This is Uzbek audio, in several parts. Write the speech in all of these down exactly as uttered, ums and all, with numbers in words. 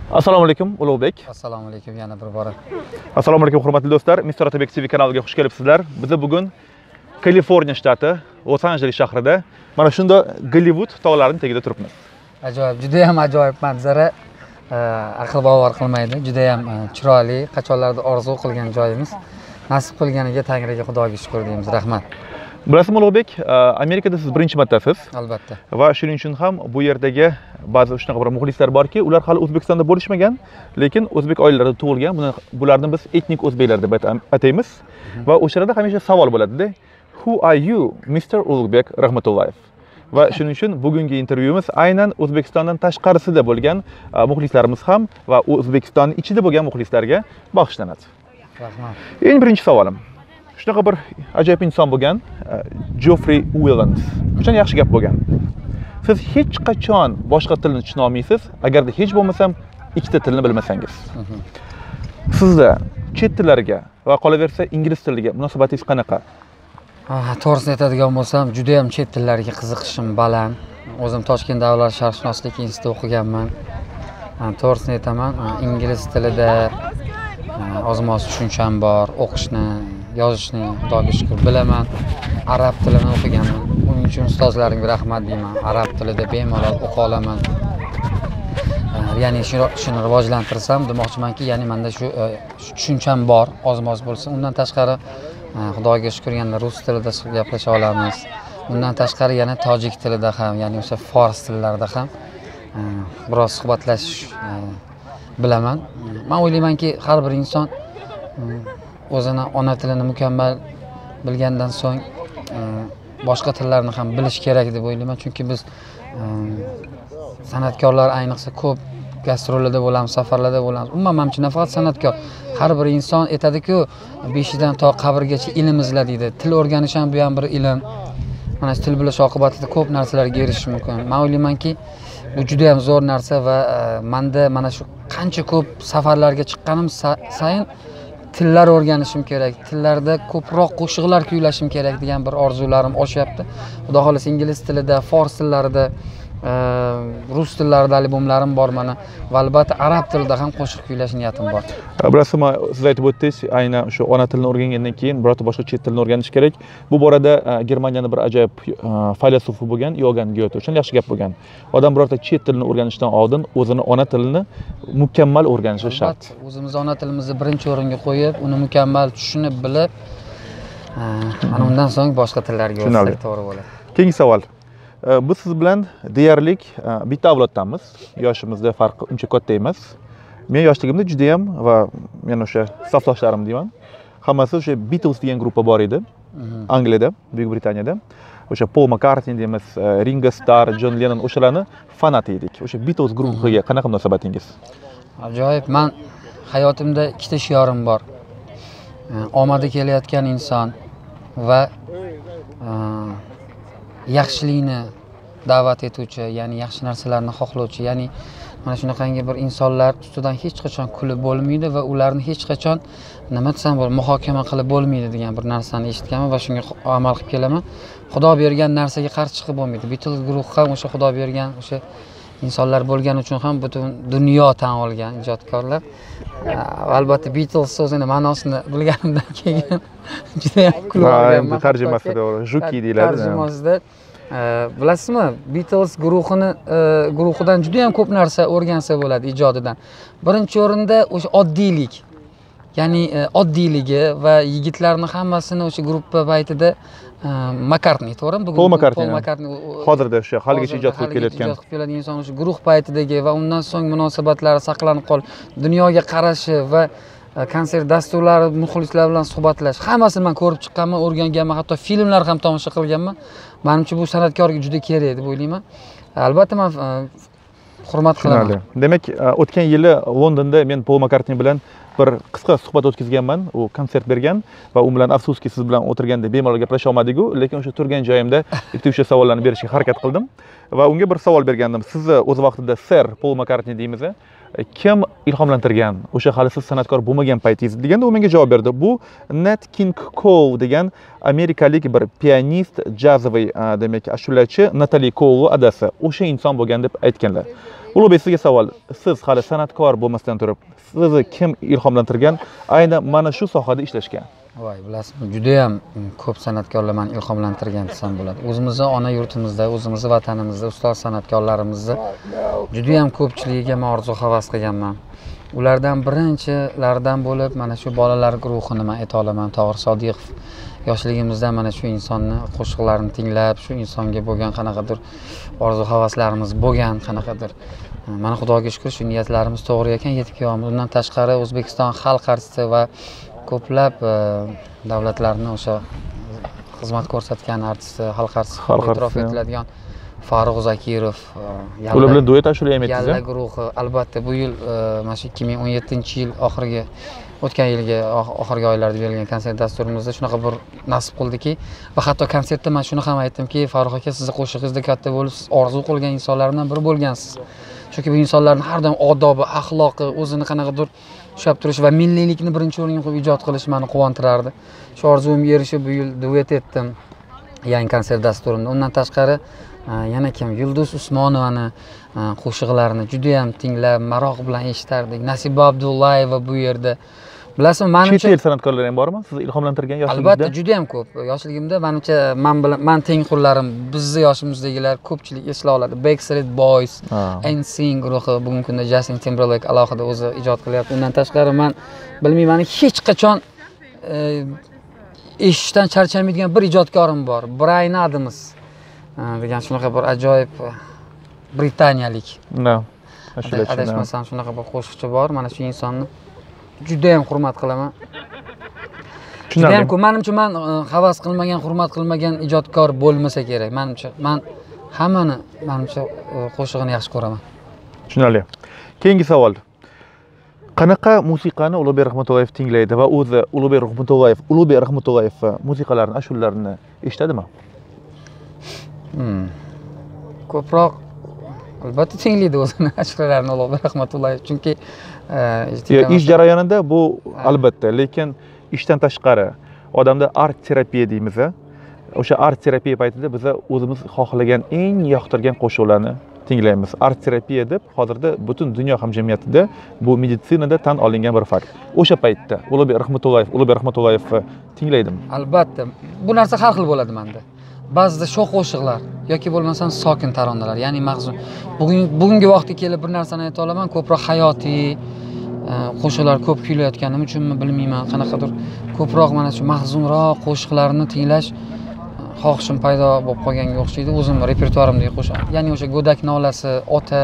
Assalomu alaykum, Ulug'bek. Assalomu alaykum yana bir bora. Assalomu alaykum, hurmatli do'stlar. mister Otabek T V kanaliga xush kelibsizlar. Biz bugun Kaliforniya shtati, Los-Anjeles shahrida mana shunda Gollivud tog'larining tagida turibmiz. Ajoyib, juda ham ajoyib manzara. Aql bovar qilmaydi. Juda ham chiroyli, qachonlarda orzu qilgan joyimiz. Nasib qilganiga Tangriga Xudoga shukr deymiz. Rahmat. Bilasizmi Ulug'bek, Amerikada siz birinchi martasiz. Albatta. Va shuning uchun ham bu yerdagi ba'zi shunaqa bir muxlislar borki, ular hali O'zbekistonda bo'lishmagan, lekin o'zbek oilalarida tug'ilgan. Buni bularni biz etnik o'zbeklar deb ataymiz. Va o'sharada hamisha savol bo'ladi-da. Who are you, mister Ulug'bek Rahmatullayev? Va shuning uchun bugungi intervyuimiz aynan O'zbekistondan tashqarisida bo'lgan muxlislarimiz ham va O'zbekistonning ichida bo'lgan muxlislarga bag'ishlanadi. Rahmat. Eng birinchi savolim. Shunaqa bir ajoyib inson bo'lgan, Jeffrey Williams. O'shan yaxshi gap bo'lgan. Siz hech qachon boshqa tilni tushuna olmaysiz, agarda hech bo'lmasam ikkita tilni bilmasangiz. Sizda chet tillariga va qolaversa ingliz tiliga munosabatingiz qanaqa? To'g'risini aytadigan bo'lsam, juda ham chet tillariga qiziqishim baland. O'zim Toshkent davlat sharqshunoslik institutida o'qiganman. To'g'risini aytaman, ingliz tilida ozmoz tushuncham bor, o'qishni, yozishni Xudoga shukr bilaman. Arab tilini o'qiganman. Buning uchun ustozlarimga rahmat deyman. Arab tilida bemalol o'qa olaman. Ya'ni shuni rivojlantirsam demoqchimanki, ya'ni menda shu tushuncham bor, ozmoz bo'lsa. Undan tashqari Xudoga shukr yana rus tilida gaplasha olamiz. Undan tashqari yana tojik tilida ham, ya'ni o'sha fors tillarida ham biroz suhbatlashish bilaman. Men o'ylaymanki, har bir inson o'zini ona tilini mukammal bilgandan so'ng boshqa tillarni ham bilish kerak deb o'ylayman. Chunki biz san'atkorlar ayniqsa ko'p gastrollarda bo'lamiz, safarlarda bo'lamiz. Umuman nafaqat san'atkor, har bir inson aytadi-ku, beshidan to qabrgacha ilm izla deydi. Til o'rganish ham bu ham bir ilm. Mana shu til bilish oqibatida ko'p narsalarga erishish mumkin. Men o'ylaymanki, bu juda ham zo'r narsa va menda mana shu qancha ko'p safarlarga chiqqanim sayin tillar o'rganishim kerak, tillarda ko'proq qo'shiqlar kuylashim kerak degan bir orzularim oshyapti. Xudo xolasa ingliz tilida, fors tillarida, rus tillarida albomlarim bor mana va albatta arab tilida ham qo'shiq kuylash niyatim bor. Bilasizmi, siz aytib o'tdingiz, aynan o'sha ona tilini o'rgangandan keyin birorta boshqa chet tilini o'rganish kerak. Bu borada Germaniyaning bir ajoyib faylasufi bo'lgan Yogan Goethe o'shan yaxshi gap bo'lgan. Odam birorta chet tilini o'rganishdan oldin o'zini ona tilini mukammal o'rganishi shart. O'zimiz ona tilimizni birinchi o'ringa qo'yib, uni mukammal tushunib, bilib, ana undan so'ng boshqa tillarga o'tsak to'g'ri bo'ladi. Keyingi savol. Biz siz bilan deyarli bitta avloddanmiz. Yoshimizda farqi uncha katta emas. Men yoshligimda juda ham va men o'sha safdoshlarim deyman, hammasi o'sha Beatles degan guruh bor edi. Angliyada, Buyuk Britaniyada. O'sha Paul McCartney deymiz, Ringo Starr, John Lennon o'shalarni fanati edik. O'sha Beatles guruhiga qanaqa munosabatingiz? Ajoyib. Men hayotimda ikkita shiorim bor. Omadi kelayotgan inson va yaxshilikni da'vat etuvchi, ya'ni yaxshi narsalarni xohlovchi, ya'ni mana shunaqangi bir insonlar ustidan hech qachon kulib bo'lmaydi va ularni hech qachon nima desam bo'ladi, muhokama qilib bo'lmaydi degan bir narsani eshitganman va shunga amal qilib kelaman. Xudo bergan narsaga qarshi chiqib bo'lmaydi. Beatles guruhi ham o'sha Xudo bergan o'sha insonlar bo'lgani uchun ham butun dunyo tan olgan ijodkorlar. Albatta Beatles so'zini ma'nosini bilganimdan keyin juda ham kulib olganman. Tarjimasi to'g'ri, Juki deyiladi. Tarjimasida bilasizmi, Beatles guruhini guruhidan juda ham ko'p narsa o'rgansa bo'ladi ijodidan. Birinchi o'rinda o'sha oddiylik. Ya'ni oddiyligi va yigitlarning hammasini o'sha gruppa paytida McCartney, to'g'rimi? Bugun Paul McCartney. Hozirda o'sha haligacha ijod qilib kelayotgan. Ijod qilib keladigan inson o'sha guruh paytidagi va undan so'ng munosabatlari saqlanib qolib, dunyoga qarashi va konsert dasturlari, muxlislar bilan suhbatlash, hammasini men ko'rib chiqqanman, o'rganganman, hatto filmlar ham tomosha qilganman. Menimcha bu san'atkorga juda kerak deb o'ylayman. Albatta men hurmat qilaman. Demak, o'tgan yili Londonda men Paul McCartney bilan bir qisqa suhbat o'tkazganman. U konsert bergan va u bilan afsuski siz bilan o'tirganda bemalol gaplasha olmadik-ku, lekin o'sha turgan joyimda bitta o'sha savollarni berishga harakat qildim va unga bir savol bergandim. Sizni o'z vaqtida Sir Paul McCartney deymiz, kim ilhomlantirgan o'sha hali siz san'atkor bo'lmagan paytingiz deganda u menga javob berdi. Bu Nat King Cole degan amerikalik bir pianist, jazoviy demak ashulachi Natalie Cole adasi o'sha inson bo'lgan deb aytganlar. Ulug'bek, sizga savol. Siz hali san'atkor bo'lmasdan turib, sizni kim ilhomlantirgan aynan mana shu sohada ishlashga? Voy, bilasizmi, juda ham ko'p san'atkorlar meni ilhomlantirgan desam bo'ladi. O'zimizni ona yurtimizda, o'zimizni vatanimizda ustoz san'atkorlarimizni juda ham ko'pchiligiga men orzu havas qilganman. Ulardan birinchilardan bo'lib mana shu bolalar guruhini men ayta olaman. Tohir Sodiqov yoshligimizdan mana shu insonni qo'shiqlarini tinglab, shu insonga bo'lgan qanaqadir orzu havaslarimiz bo'lgan, qanaqadir mana Xudoga shukr, shu niyatlarimiz to'g'ri ekan, yetib kelyapmiz. Undan tashqari O'zbekiston xalq artisti va ko'plab davlatlarni o'sha xizmat ko'rsatgan artisti, xalq artisti e'tirof etiladigan Farruh Zakirov, ular bilan duet ashula ham aytdingiz. Yalla guruhi albatta bu yil mana shu ikki ming o'n yettinchi yil oxiriga o'tgan yilgi oxirgi oylarda berilgan konsert dasturimizda shunaqa bir nasib qildiki va hatto konsertda men shuni ham aytdimki, Farruh aka, sizni qo'shig'ingizda katta bo'lib, siz orzu qilgan insonlardan biri bo'lgansiz. Chunki bu insonlarning har doim odobi, axloqi, o'zini qanaqadir ushlab turish va milliylikni birinchi o'ringa qo'yib ijod qilish meni quvontirardi. Shu orzumga erishib bu yil duet etdim yangi konsert dasturimda. Undan tashqari yana kim? Yulduz Usmonovani qo'shiqlarini juda ham tinglab, maroq bilan eshitardik. Nasiba Abdullayeva bu yerda. Bilasizmi, menimcha chet el san'atkorlari ham bormi? Sizni ilhomlantirgan yoshligingizda? Albatta, juda ham ko'p. Yoshligimda menimcha men bilan men tengqurlarim, bizni yoshimizdagilar ko'pchilik eslay oladi. Backstreet Boys, N Sync guruhi, bugungi kunda Justin Timberlake alohida o'zi ijod qilyapti. Undan tashqari men bilmayman, hech qachon eshitishdan charchamaydigan bir ijodkorim bor. Bryan Adams degan shunaqa bir ajoyib britaniyalik. No. Adashmasam shunaqa bir qo'shiqchi bor. Mana shu insonni juda ham hurmat qilaman. Juda ham ko'p. Menimcha men havas qilmagan, hurmat qilmagan ijodkor bo'lmasa kerak. Menimcha men hammani menimcha qo'shig'ini yaxshi ko'raman. Tushunarli. Keyingi savol. Qanaqa musiqani Ulug'bek Rahmatullayev tinglaydi va o'zi Ulug'bek Rahmatullayev, Ulug'bek Rahmatullayev musiqalarini, ashulalarini eshitadimi? Hmm. Ko'proq albatta tinglaydi o'zini ashulalarini Ulug'bek Rahmatullayev, chunki ish jarayonida bu albatta, lekin ishdan tashqari odamda art terapiya deymiz. O'sha art terapiya paytida biz o'zimiz xohlagan eng yoqtirgan qo'shiqlarni tinglaymiz. Art terapiya deb hozirda butun dunyo hamjamiyatida bu meditsinada tan olingan bir fakt. O'sha paytda Ulug'bek Rahmatullayev, Ulug'bek Rahmatullayevni tinglaydimi? Albatta. Bu narsa har xil bo'ladi menda. Ba'zida sho'x qo'shiqlar yoki bo'lmasam sokin taronalar, ya'ni mahzun. Bugun bugungi vaqtga kelib bir narsani ayta olaman, ko'proq hayotiy qo'shiqlar ko'p kuylayotganim uchunmi bilmayman, qanaqadir ko'proq mana shu mahzunroq qo'shiqlarni tinglash xohishim paydo bo'lib qolganga o'xshaydi. O'zim repertuarimdagi qo'shiq, ya'ni o'sha Go'dak nolasi, Ota,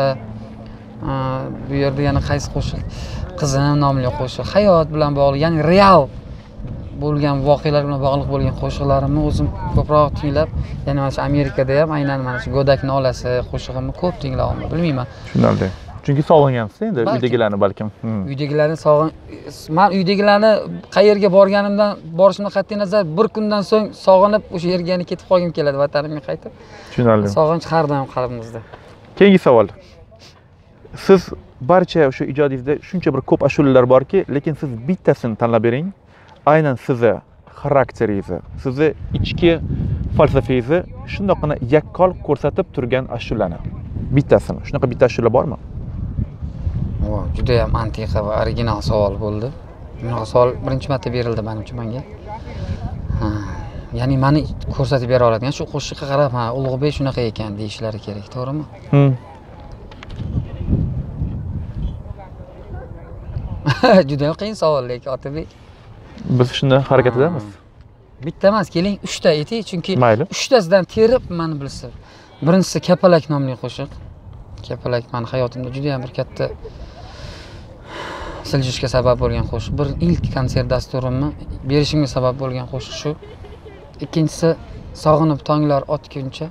bu yerda yana qaysi qo'shiq? Qizim nomli qo'shiq, hayot bilan bog'liq, ya'ni real bo'lgan voqealar bilan bog'liq bo'lgan qo'shiqlarimni o'zim ko'proq tinglab, ya'ni mana shu Amerikada ham aynan mana shu Go'dak nolasi qo'shig'imni ko'p tinglayman, bilmayman. Tushunarli. Chunki sog'ingansiz endi uydagilarni balkim. Uydagilarni sog'in, men uydagilarni qayerga borganimdan, borishimdan qat'iy nazar bir kundan so'ng sog'inib o'sha yerga yana ketib qolgim keladi, vatanimga qaytib. Tushunarli. Sog'inch har doim qalbimizda. Keyingi savol. Siz barcha o'sha ijodingizda shuncha bir ko'p ashulalar borki, lekin siz bittasini tanlab bering. Aynan sizni xarakteringizni, sizni ichki falsafangizni shundoqqina yakkol ko'rsatib turgan ashulani. Bittasini. Shunaqa bitta ashula bormi? Vo, juda ham antiqa va original savol bo'ldi. Bunaqa savol birinchi marta berildi menimcha menga. Ha, ya'ni meni ko'rsatib bera oladigan shu qo'shiqqa qarab, ha, Ulug'bek shunaqa ekan deyishlari kerak, to'g'rimi? Hmm. Juda ham qiyin savol, lekin Otabek. Biz shunda harakat etamiz. Bitta emas, keling uchta ayting, chunki uchtasidan terib meni bilsa. Birinchisi Kapalak nomli qo'shiq. Kapalak meni hayotimda juda ham bir katta siljishga sabab bo'lgan qo'shiq. Bir ilk konsert dasturimni berishimga sabab bo'lgan qo'shiq shu. Ikkinchisi Sog'inib tonglar otguncha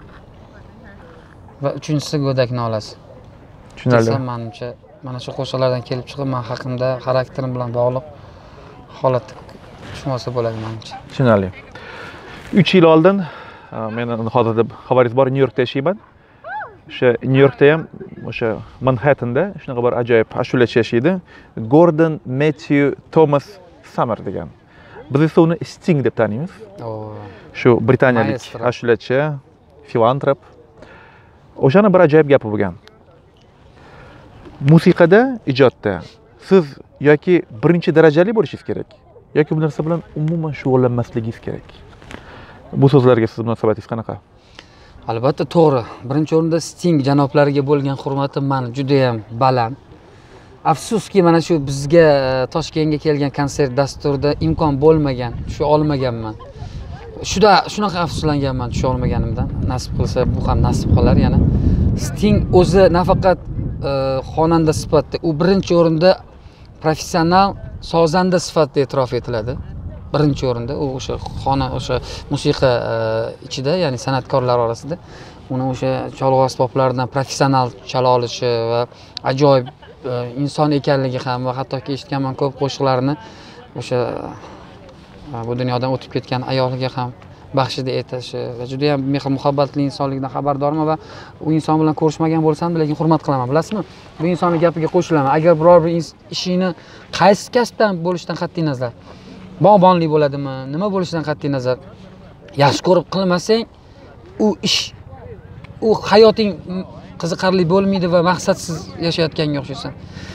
va uchinchisi Go'dak nolasi. Tushunarli. Menimcha mana shu qo'shiqlardan kelib chiqib, men haqimda xarakterim bilan bog'liq holatda tushunsa bo'ladi menimcha. Tushunarli. uch yil oldin men hozirda xabaringiz bor, Nyu-Yorkda yashayman. o'sha Nyu Yorkda ham o'sha Manhattanda shunaqa bir ajoyib ashulachi yashaydi. Gordon Matthew Thomas Summer degan. Biz esa uni Sting deb taniymiz. Shu britaniyalik ashulachi, filantrop. O'shani bir ajoyib gapi bo'lgan. Musiqada, ijodda siz yoki birinchi darajali bo'lishingiz kerak, yoki bu narsa bilan umuman shug'ullanmasligingiz kerak. Bu so'zlarga siz munosabatingiz qanaqa? Albatta to'g'ri. Birinchi o'rinda Sting janoblariga bo'lgan hurmatim meni juda ham baland. Afsuski mana shu bizga Toshkentga kelgan konsert dasturida imkon bo'lmagan, tusha olmaganman. Shuda shunaqa afsuslanganman tusha olmaganimdan. Nasib qilsa bu ham nasib qolar yana. Sting o'zi nafaqat xonanda sifatida, u birinchi o'rinda professional sozanda sifatida e'tirof etiladi. Birinchi o'rinda u o'sha xona o'sha musiqa ichida, ya'ni san'atkorlar orasida uni o'sha cholg'u asboblaridan professional chala olishi va ajoyib inson ekanligi ham va hattoki eshitganman ko'p qo'shiqlarini o'sha bu dunyodan o'tib ketgan ayoliga ham baxshida etishi va juda ham mehr muhabbatli insonlikdan xabardorman va u inson bilan ko'rishmagan bo'lsam-da, lekin hurmat qilaman. Bilasizmi? Bu insonning gapiga qo'shilaman. Agar biror bir ishingni qaysi kasbdan bo'lishidan qat'iy nazar, bog'bonlik bo'ladimi, nima bo'lishidan qat'iy nazar, yaxshi ko'rib qilmasang, u ish, u hayoting qiziqarli bo'lmaydi va maqsadsiz yashayotganga o'xshaysan.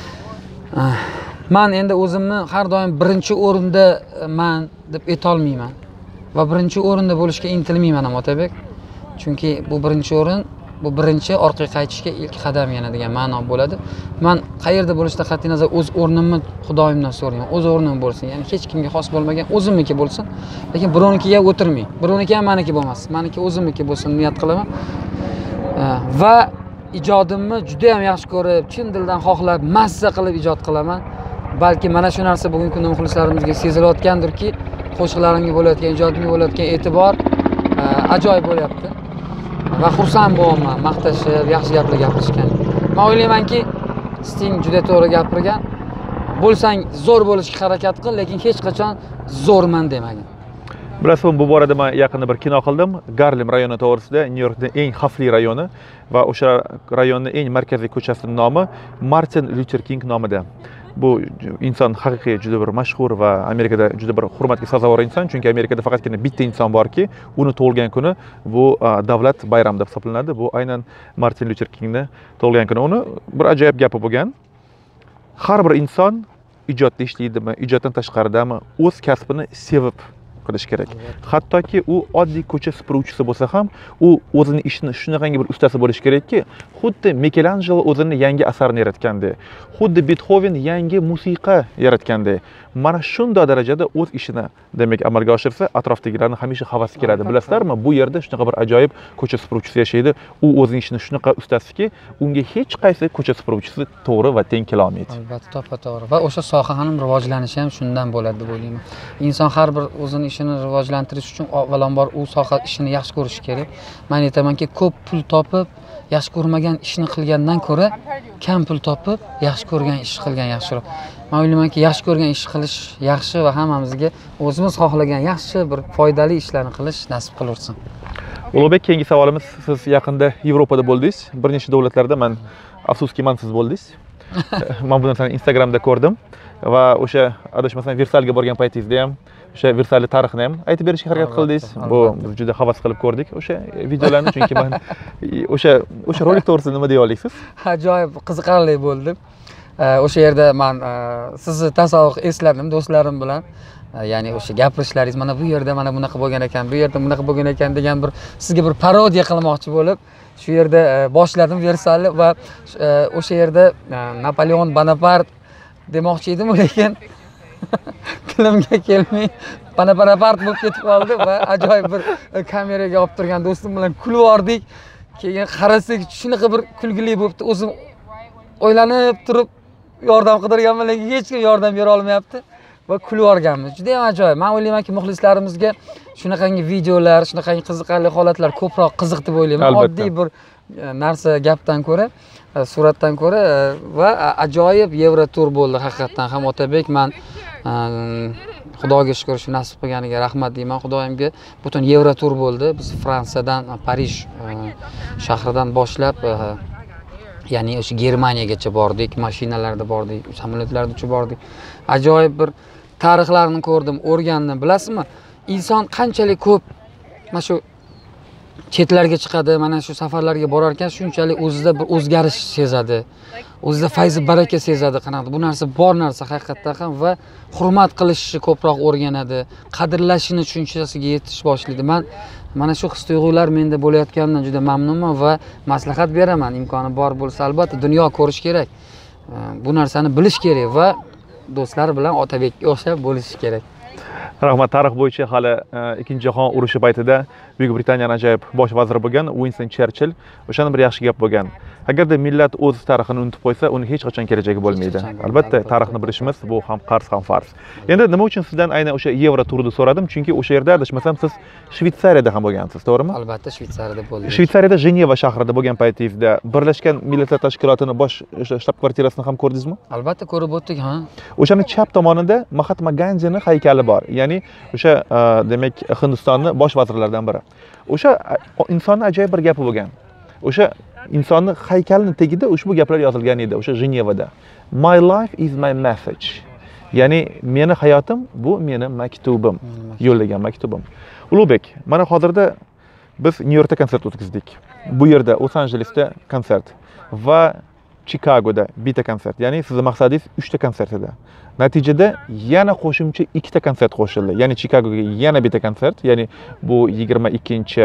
Men endi o'zimni har doim birinchi o'rinda man deb aytolmayman va birinchi o'rinda bo'lishga intilmayman ham Otabek. Chunki bu birinchi o'rin, bu birinchi orqaga qaytishga ilk qadam yana degan ma'no bo'ladi. Men qayerda bo'lishdan qat'iy nazar o'z o'rnimni Xudoyimdan so'rayman. O'z o'rnim bo'lsin. Ya'ni hech kimga xos bo'lmagan o'zimniki bo'lsin. Lekin birovnikiga o'tirmay. Birovniki ham meniki bo'lmas. Meniki o'zimniki bo'lsin niyat qilaman. Va ijodimni juda ham yaxshi ko'rib, chin dildan xohlab, mazza qilib ijod qilaman. Balki mana shu narsa bugungi kunda muxlislarimizga sezilayotgandirki, qo'shiqlarimga bo'layotgan, ijodimga bo'layotgan e'tibor ajoyib bo'lyapti. Va xursand bo'laman, maqtashib, yaxshi gaplar gapirishgan. Men o'ylaymanki, Sting juda to'g'ri gapirgan. Bo'lsang zo'r bo'lishga harakat qil, lekin hech qachon zo'rman demagin. Bilasizmi, bu borada men yaqinda bir kino qildim. Garlem rayoni to'g'risida, Nyu Yorkning eng xavfli rayoni va o'sha rayonning eng markaziy ko'chasining nomi Martin Luther King nomida. Bu inson haqiqiy juda bir mashhur va Amerikada juda bir hurmatga sazovor inson, chunki Amerikada faqatgina bitta inson borki, uni tug'ilgan kuni bu davlat bayrami deb hisoblanadi. Bu aynan Martin Luther Kingni tug'ilgan kuni. Uni bir ajoyib gapi bo'lgan. Har bir inson ijodda ishlaydimi, ijoddan tashqaridami, o'z kasbini sevib qilish kerak. Hattoki u oddiy ko'cha supuruvchisi bo'lsa ham, u o'zining ishini shunaqangi bir ustasi bo'lishi kerakki, xuddi Michelangelo o'zining yangi asarini yaratgandek, xuddi Beethoven yangi musiqa yaratgandek, mana shunday darajada o'z ishini demak amalga oshirsa, atrofdagilarni hamisha havasi keladi. Bilasizlarmi, bu yerda shunaqa bir ajoyib ko'cha supuruvchisi yashaydi. U o'zining ishini shunaqa ustasiki, unga hech qaysi ko'cha supuruvchisi to'g'ri va teng kela olmaydi. Albatta, to'g'ri. Va o'sha soha ham rivojlanishi ham shundan bo'ladi deb o'ylayman. Inson har bir o'zining ishini rivojlantirish uchun avvalambor u soha ishini yaxshi ko'rishi kerak. Men aytamanki, ko'p pul topib, yaxshi ko'rmagan ishni qilgandan ko'ra, kam pul topib, yaxshi ko'rgan ish qilgan yaxshiroq. Men o'ylaymanki, yaxshi ko'rgan ish qilish yaxshi va hammamizga o'zimiz xohlagan yaxshi bir foydali ishlarni qilish nasib qilaversin. Ulug'bek, keyingi savolimiz, siz yaqinda Yevropada bo'ldingiz. Bir nechta davlatlarda, men afsuski men siz bo'ldingiz. Men bu narsani Instagramda ko'rdim va o'sha adashmasam Versalga borgan paytingizda ham o'sha Versalli tarixini ham aytib berishga harakat qildingiz. Bu biz juda havas qilib ko'rdik o'sha videolarni, chunki men o'sha o'sha rolik to'g'risida nima deya olasiz? Ajoyib qiziqarli bo'ldi. O'sha yerda men sizni tasavvur esladim do'stlarim bilan. Ya'ni o'sha gapirishlaringiz, mana bu yerda mana bunaqa bo'lgan ekan, bu yerda bunaqa bo'lgan ekan degan bir sizga bir parodiya qilmoqchi bo'lib, shu yerda boshladim Versalni va o'sha yerda Napoleon Bonapart demoqchi edim, lekin tilimga kelmay Bonapart bo'lib ketib qoldi va ajoyib bir kameraga olib turgan do'stim bilan kulib yordik. Keyin qarasak, shunaqa bir kulgili bo'libdi. O'zim o'ylanib turib yordam qidirganman, lekin hech kim yordam bera olmayapti va kulib yorganmiz. Juda ham ajoyib. Men o'ylaymanki, muxlislarimizga shunaqangi videolar, shunaqangi qiziqarli holatlar ko'proq qiziq deb o'ylayman. Oddiy bir narsa gapdan ko'ra, suratdan ko'ra va ajoyib Yevrotur bo'ldi haqiqatan ham Otabek. Men xudoga shukur shu nasib qilganiga rahmat deyman xudoyimga. Butun Yevrotur bo'ldi. Biz Fransiyadan Parij shahridan boshlab ya'ni o'sha Germaniyagacha bordik, mashinalarda bordik, samolyotlarda uchib bordik. Ajoyib bir tarixlarni ko'rdim, o'rgandim. Bilasizmi? Inson qanchalik ko'p mana shu chetlarga chiqadi, mana shu safarlarga borar ekan, shunchalik o'zida bir o'zgarish sezadi. O'zida fayzi baraka sezadi. Qanaqa bu narsa bor narsa haqiqatdan ham va hurmat qilishni ko'proq o'rganadi, qadrlashini tushunchasiga yetish boshlaydi. Men mana shu his-tuyg'ular menda bo'layotganidan juda mamnunman va maslahat beraman. Imkoni bor bo'lsa, albatta dunyo ko'rish kerak. Bu narsani bilish kerak va do'stlar bilan Otabekka o'xshab bo'lish kerak. Rahmat. Tarix bo'yicha hali Ikkinchi jahon urushi paytida Buyuk Britaniyaning ajoyib bosh vaziri bo'lgan Winston Churchill o'shani bir yaxshi gap bo'lgan. Agarda millat o'z tarixini unutib qo'ysa, uni hech qachon kelajagi bo'lmaydi. Albatta, tarixni bilishimiz bu ham qarz, ham farz. Endi nima uchun sizdan aynan o'sha Yevroturni so'radim? Chunki o'sha yerda adashmasam siz Shvetsariyada ham bo'lgansiz, to'g'rimi? Albatta, Shvetsariyada bo'ldim. Shvetsariyada Jeneva shahrida bo'lgan paytingizda Birlashgan Millatlar Tashkilotining bosh shtab-kvartirasini ham ko'rdingizmi? Albatta, ko'rib o'tdik, ha. O'shani chap tomonida Mahatma Gandining haykali bor. Ya'ni o'sha demak Hindistonning bosh vazirlaridan biri. O'sha insonning ajoyib bir gapi bo'lgan. O'sha insonning haykalining tagida ushbu gaplar yozilgan edi, o'sha Jenevada. My life is my message. Ya'ni meni hayotim bu meni maktubim, yo'llagan maktubim. Ulug'bek, mana hozirda biz Nyu-Yorkda konsert o'tkazdik. Bu yerda Los-Anjelesda konsert va Chikagoda bitta konsert. Ya'ni sizning maqsadingiz uchta konsert edi. Natijada yana qo'shimcha ikkita konsert qo'shildi. Ya'ni Chikagoga yana bitta konsert, ya'ni bu yigirma ikkinchi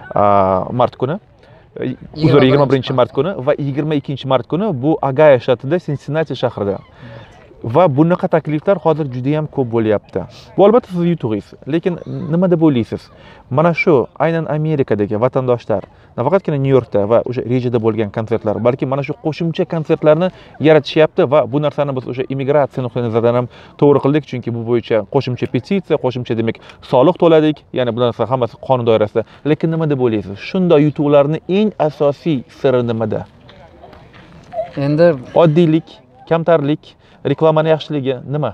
mart kuni. Uzr, yigirma birinchi mart kuni va yigirma ikkinchi mart kuni bu Ogayо shtatida Cincinnati shahrida. Va bunaqa takliflar hozir juda ham ko'p bo'lyapti. Bu albatta siz yutug'ingiz, lekin nima deb o'ylaysiz? Mana shu aynan Amerikadagi vatandoshlar, nafaqatgina Nyu-Yorkda va o'sha rejada bo'lgan konsertlar, balki mana shu qo'shimcha konsertlarni yaratishyapti va bu narsani biz o'sha immigratsiya nuqtai nazaridan ham to'g'ri qildik, chunki bu bo'yicha qo'shimcha petitsiya, qo'shimcha demak soliq to'ladik, ya'ni bu narsa hammasi qonun doirasida. Lekin nima deb o'ylaysiz? Shunday yutuqlarning eng asosiy siri nimada? Endi oddiylik, kamtarlik, reklamani yaxshiligi nima?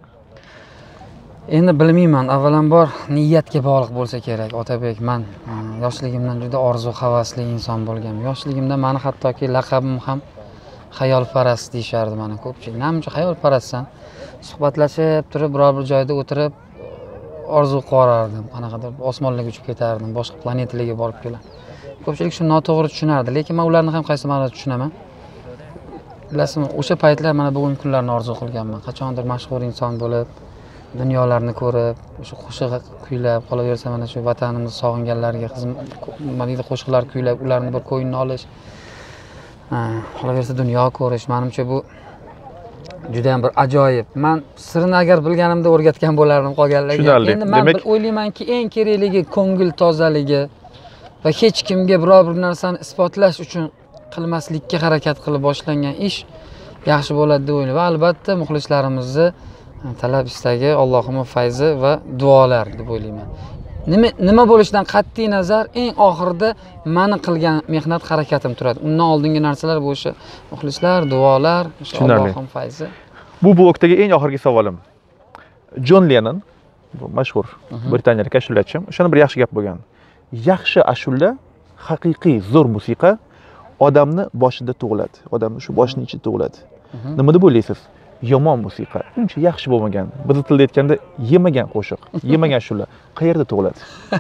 Endi bilmayman, avvalambor niyatga bog'liq bo'lsa kerak. Otabek, men yoshligimdan juda orzu havasli inson bo'lganman. Yoshligimda meni hattoki laqabim ham xayolparast deyishardi mana ko'pchilik. Namcha xayolparastsan? Suhbatlashib turib, biror bir joyda o'tirib orzu qilib qanaqadir osmonlarga uchib ketardim, boshqa planetalarga borib kelar. Ko'pchilik shuni noto'g'ri tushunardi, lekin men ularni ham qaysi ma'noda tushunaman. Bilasizmi, o'sha paytlar mana bugungi kunlarni orzu qilganman. Qachondir mashhur inson bo'lib, dunyolarni ko'rib, o'sha qo'shiq kuylab, qolaversa mana shu vatanimizni sog'inganlarga nima deydi, qo'shiqlar kuylab, ularni bir ko'nglini olish. Qolaversa dunyo ko'rish, menimcha bu juda ham bir ajoyib. Men sirini agar bilganimda o'rgatgan bo'lardim qolganlarga. Endi men o'ylaymanki, eng kerakligi ko'ngil tozaligi va hech kimga biror bir narsani isbotlash uchun qilmaslikka harakat qilib boshlangan ish yaxshi bo'ladi deb o'ylayman. Va albatta muxlislarimizni talab istagi, Allohning fayzi va duolar deb o'ylayman. Nima nima bo'lishidan qat'iy nazar, eng oxirida meni qilgan mehnat harakatim turadi. Undan oldingi narsalar bu o'sha muxlislar, duolar, o'sha Allohning fayzi. Bu blokdagi eng oxirgi savolim. Jon Lennon, bu mashhur britaniyalik ashulachi, o'shani bir yaxshi gap bo'lgan. Yaxshi ashula, haqiqiy zo'r musiqa odamni boshida tug'iladi. Odamni shu boshining ichida tug'iladi. Nima deb o'ylaysiz? Yomon musiqa uncha yaxshi bo'lmagan, biz tilda aytganda yemagan qo'shiq, yemagan ashula qayerda tug'iladi?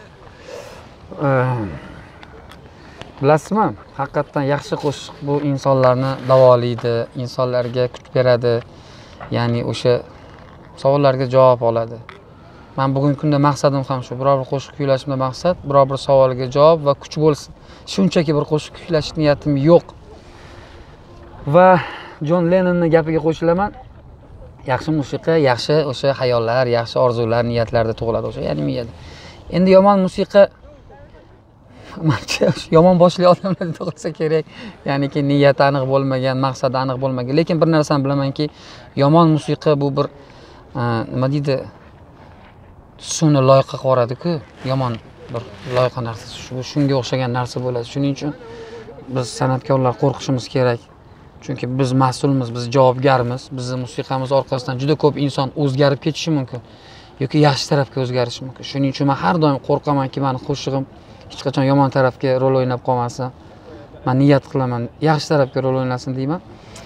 Bilasizmi? Haqiqatan yaxshi qo'shiq bu insonlarni davolaydi, insonlarga kuch beradi. Ya'ni o'sha savollarga javob oladi. Men bugungi kunda maqsadim ham shu. Biror bir qo'shiq kuylashimda maqsad biror bir savolga javob va kuch bo'lsin. Shunchaki bir qo'shiq kuylash niyatim yo'q. Va Jon Lennonning gapiga qo'shilaman. Yaxshi musiqa, yaxshi o'sha xayollar, yaxshi orzular, niyatlarda tug'iladi o'sha, ya'ni miyada. Endi yomon musiqa menimcha yomon boshli odamlarda tug'ilsa kerak. Ya'niki niyati aniq bo'lmagan, maqsadi aniq bo'lmagan. Lekin bir narsani bilamanki, yomon musiqa bu bir nima deydi, suvni loyqa qilib yuboradi-ku, yomon bir loyqa narsa. Bu shunga o'xshagan narsa bo'ladi. Shuning uchun biz san'atkorlar qo'rqishimiz kerak. Chunki biz mas'ulmiz, biz javobgarmiz. Bizning musiqamiz orqasidan juda ko'p inson o'zgarib ketishi mumkin. yoki yaxshi tarafga o'zgarishi mumkin. Shuning uchun men har doim qo'rqamanki, meni qo'shig'im hech qachon yomon tarafga rol o'ynab qolmasin. Men niyat qilaman, yaxshi tarafga rol o'ynasin deyman.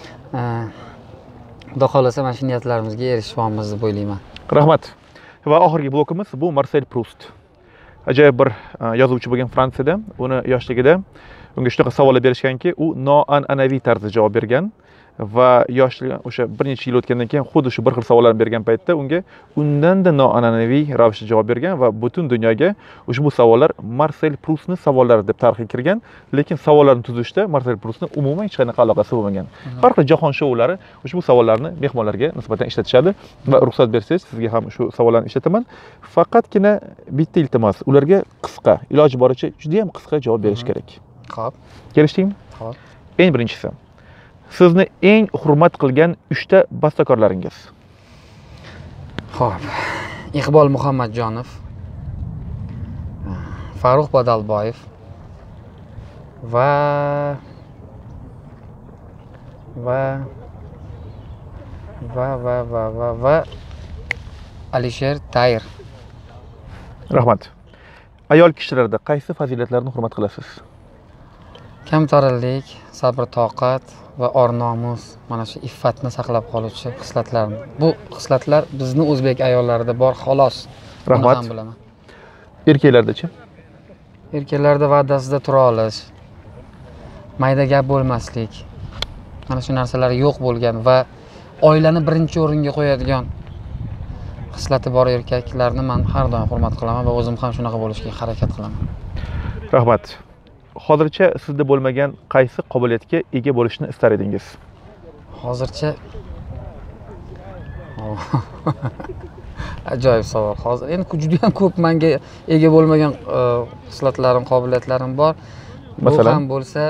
Xudo xolasa mana shu niyatlarimizga erishamiz deb o'ylayman. Rahmat. Va oxirgi blokimiz bu Marcel Proust. Ajoyib bir yozuvchi bo'lgan Fransiyada. Uni yoshligida unga shunaqa savollar berishganki, u noan'anaviy tarzda javob bergan va yoshlik o'sha bir necha yil o'tgandan keyin xuddi shu bir xil savollarni bergan paytda unga undanda noan'anaviy ravishda javob bergan va butun dunyoga ushbu savollar Marcel Proustning savollari deb tarixga kirgan, lekin savollarni tuzishda Marcel Proustning umuman hech qanaqa aloqasi bo'lmagan. Har xil jahon shoulari ushbu savollarni mehmonlarga nisbatan ishlatishadi va ruxsat bersangiz sizga ham shu savollarni ishlataman. Faqatgina bitta iltimos, ularga qisqa, iloji boricha juda ham qisqa javob berish kerak. Xo'p. Kelishdingmi? Xo'p. Eng birinchisi, sizni eng hurmat qilgan uchta bastakorlaringiz. Xo'p. Iqbol Muhammadjonov, Farruh Badalboyev va va va va va va va Alisher Tayir. Rahmat. Ayol kishilarda qaysi fazilatlarni hurmat qilasiz? Kamtarinlik, sabr, toqat va or-nomus, mana shu iffatni saqlab qoluvchi xislatlarni. Bu xislatlar bizning o'zbek ayollarida bor, xolos. Rahmat. Buni ham bilaman. Erkaklarda-chi? Erkaklarda va'dasida tura olish, mayda gap bo'lmaslik. Mana shu narsalar yo'q bo'lgan va oilani birinchi o'ringa qo'yadigan xislati bor erkaklarni men har doim hurmat qilaman va o'zim ham shunaqa bo'lishga harakat qilaman. Rahmat. Hozircha sizda bo'lmagan qaysi qobiliyatga ega bo'lishni istar edingiz? Hozircha ajoyib savol. Hozir endi juda ham ko'p menga ega bo'lmagan xislatlarim, qobiliyatlarim bor. Masalan, bu ham bo'lsa,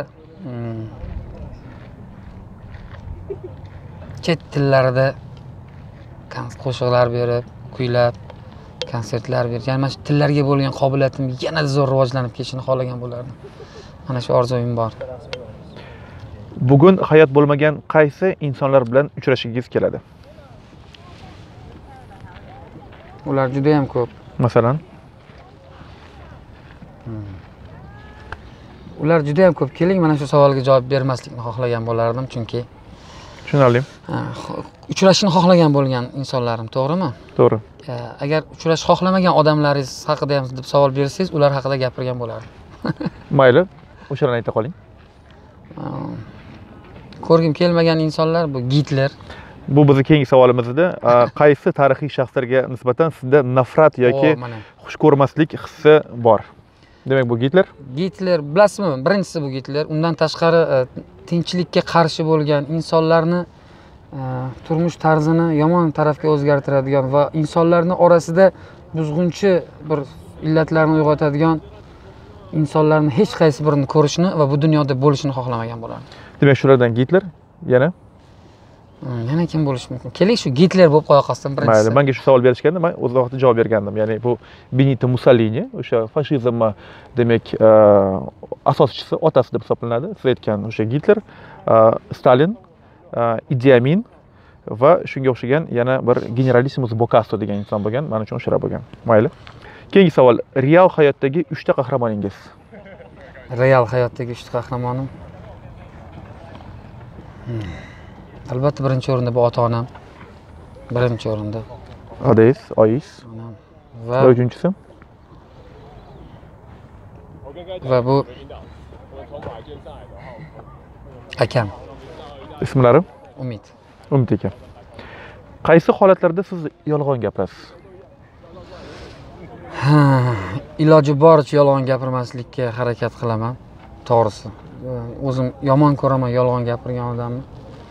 chet tillarida qo'shiqlar berib, kuylab, konsertlar berib, ya'ni mana shu tillarga bo'lgan qobiliyatim yanada zo'r rivojlanib ketishini xohlagan bo'lardim. Mana shu orzuyim bor. Bugun hayot bo'lmagan qaysi insonlar bilan uchrashingiz keladi? Ular juda ham ko'p. Masalan, ular juda ham ko'p. Keling, mana shu savolga javob bermaslikni xohlagan bo'lardim, chunki tushunarli. Uchrashishni xohlagan bo'lgan insonlarim, to'g'rimi? To'g'ri. Agar uchrashishni xohlamagan odamlaringiz haqida ham deb savol bersangiz, ular haqida gapirgan bo'lardim. Mayli, o'shalarni ayta qoling. Ko'rgim kelmagan insonlar bu Gitler. Bu bizning keyingi savolimizda qaysi tarixiy shaxslarga nisbatan sizda nafrat yoki xush ko'rmaslik hissi bor? Demak, bu Gitler. Gitler, bilasizmi? Birinchisi bu Gitler. Undan tashqari tinchlikka qarshi bo'lgan insonlarni turmush tarzini yomon tarafga o'zgartiradigan va insonlarning orasida buzg'unchi bir illatlarni uyg'otadigan insonlarni hech qaysi birini ko'rishni va bu dunyoda bo'lishini xohlamagan bo'lardim. Demak, shulardan Gitler, yana yana kim bo'lishi mumkin? Keling, shu Gitler bo'lib qo'ya qolsin birinchisi. Mayli, menga shu savol berishganda men o'z vaqtida javob bergandim. Ya'ni bu Benito Mussolini, o'sha fashizmni demak asoschisi, otasi deb hisoblanadi. Siz aytgan o'sha Gitler, Stalin, Idi Amin va shunga o'xshagan yana bir Generalissimus Bocasso degan inson bo'lgan. Men uchun o'shalar bo'lgan. Mayli. Keyingi savol, real hayotdagi uchta qahramoningiz. Real hayotdagi uchta qahramonim. Hmm. Albatta birinchi o'rinda bu ota-onam. Birinchi o'rinda. Odangiz, oyingiz. Onam. Va uchinchisi? Va bu akam. Ismlari? Umid. Umid aka. Qaysi holatlarda siz yolg'on gapirasiz? Iloji boricha yolg'on gapirmaslikka harakat qilaman, to'g'risi. O'zim yomon ko'raman yolg'on gapirgan odamni.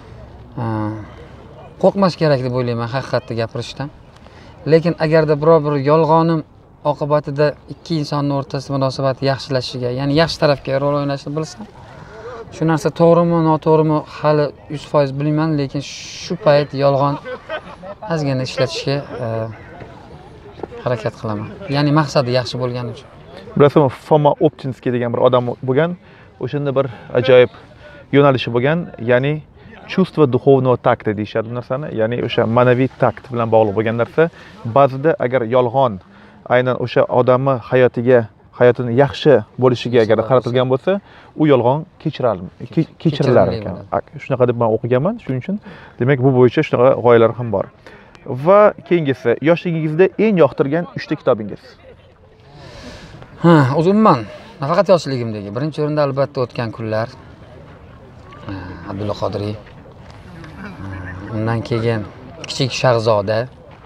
Qo'rqmash kerak deb o'ylayman haqiqatni gapirishdan. Lekin agarda biror bir yolg'onim oqibatida ikki insonning o'rtasida munosabati yaxshilashiga, ya'ni yaxshi tarafga rol o'ynashni bilsam, shu narsa to'g'rimi, noto'g'rimi hali yuz foiz bilmayman, lekin shu payt yolg'on ozgina ishlatishga harakat qilaman. Ya'ni maqsadi yaxshi bo'lgani uchun. Bilasizmi, Foma Optinskiy degan bir odam bo'lgan. O'shanda bir ajoyib yo'nalishi bo'lgan, ya'ni чувство духовного takta deyishadi bu narsani, ya'ni o'sha ma'naviy takt bilan bog'liq bo'lgan narsa. Ba'zida agar yolg'on aynan o'sha odamni hayotiga, hayotini yaxshi bo'lishiga agar qaratilgan bo'lsa, u yolg'on kechiriladi, kechirilar ekan. Shunaqa deb men o'qiganman, shuning uchun demak bu bo'yicha shunaqa g'oyalar ham bor. Va keyingisi, yoshligingizda eng yoqtirgan uchta kitobingiz. Ha, o'zimman nafaqat yoshligimdagi birinchi o'rinda albatta o'tgan kunlar, Abdulla Qodiriy. Undan keyin Kichik shahzoda.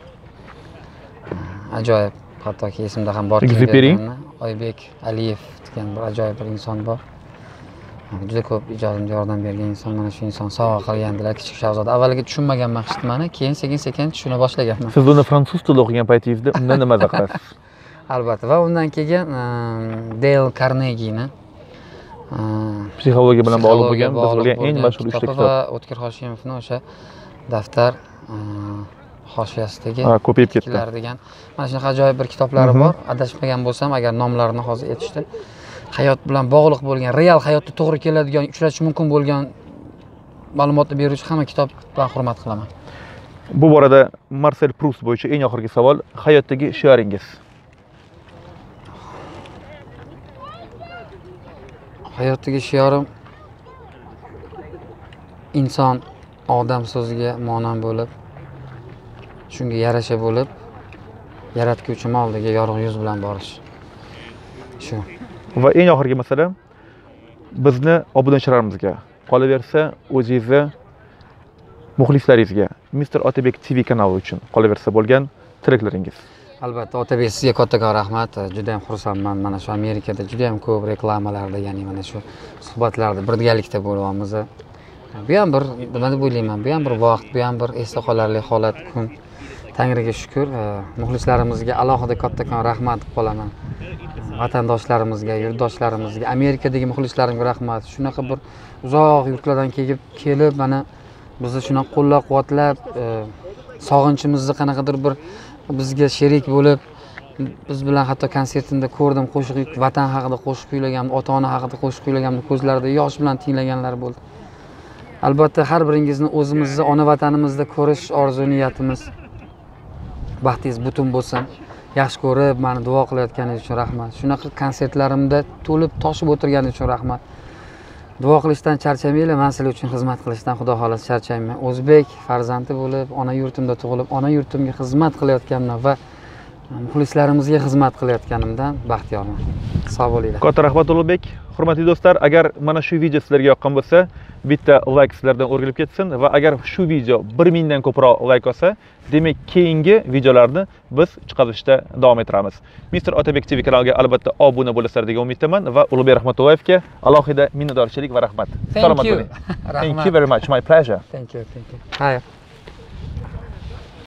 Ajoyib, hattoki esimda ham bor. Oybek Aliyev degan bir ajoyib bir inson bor. Juda ko'p ijodimga yordam bergan inson, mana shu inson sovg'a qilgandilar Kichik shahzoda. Avvaliga tushunmaganman hechnimani, keyin sekin-sekin tushuna boshlaganman. Siz uni fransuz tilida o'qigan paytingizda undan nima qilasiz? Albatta, va undan keyin Dale Carnegie'ni psixologiya bilan bog'liq bo'lgan biz bilgan eng mashhur uchta kitob va O'tkir Hoshimovning o'sha daftar hoshiyasidagi ko'payib ketdi degan mana shunaqa ajoyib bir kitoblari bor. Adashmagan bo'lsam, agar nomlarini hozir aytishdi, hayot bilan bog'liq bo'lgan, real hayotda to'g'ri keladigan, uchrashi mumkin bo'lgan ma'lumotni beruvchi hamma kitobdan hurmat qilaman. Bu borada Marsel Prust bo'yicha eng oxirgi savol, hayotdagi shioringiz. Hayotdagi shiorim inson odam so'ziga monand bo'lib, shunga yarasha bo'lib, yaratguvchim oldiga yorug' yuz bilan borish. Shu. Va eng oxirgi masala, bizni obunachilarimizga, qolaversa o'zingizni muxlislaringizga, mister Otabek T V kanali uchun qolaversa bo'lgan tilaklaringiz. Albatta, Otabek, sizga kattakon rahmat. Juda ham xursandman. Mana shu Amerikada juda ham ko'p reklamalarda, ya'ni mana shu suhbatlarda birgalikda bo'lyapmiz. Bu ham bir, nima deb o'ylayman, bu ham bir vaqt, bu ham bir esda qolarli holat, kun. Tangriga shukr, muxlislarimizga alohida kattakon rahmat qilib qolaman. Vatandoshlarimizga, yurtdoshlarimizga, Amerikadagi muxlislarimga rahmat. Shunaqa bir uzoq yurtlardan kelib, kelib mana bizni shunaqa qo'llab-quvvatlab, sog'inchimizni qanaqadir bir bizga sherik bo'lib, biz bilan hatto konsertimda ko'rdim, qo'shiq, vatan haqida qo'shiq kuylagan, ota-ona haqida qo'shiq kuylagan, ko'zlarida yosh bilan tinglaganlar bo'ldi. Albatta, har biringizni o'zimizni ona vatanimizda ko'rish orzu niyatimiz. Baxtingiz butun bo'lsin. Yaxshi ko'rib, meni duo qilayotganingiz uchun rahmat. Shunaqa konsertlarimda to'lib toshib o'tirganingiz uchun rahmat. Duo qilishdan charchamanglar, men sizlar uchun xizmat qilishdan xudo xolasa charchayman. O'zbek farzandi bo'lib, ona yurtimda tug'ilib, ona yurtimga xizmat qilayotganimdan va muxlislarimizga xizmat qilayotganimdan baxtiyorman. Sog' bo'linglar. Katta rahmat Ulug'bek. Hurmatli do'stlar, agar mana shu video sizlarga yoqqan bo'lsa, bitta like sizlardan o'rgilib ketsin va agar shu video bir mingdan ko'proq like olsa, demak keyingi videolarni biz chiqarishda davom ettiramiz. mister Otabek T V kanaliga albatta obuna bo'lasizlar degan umiddaman va Ulug'bek Rahmatullayevga alohida minnatdorchilik va rahmat. Salomat bo'ling. Thank you very much. My pleasure. Thank you, thank you. Hi.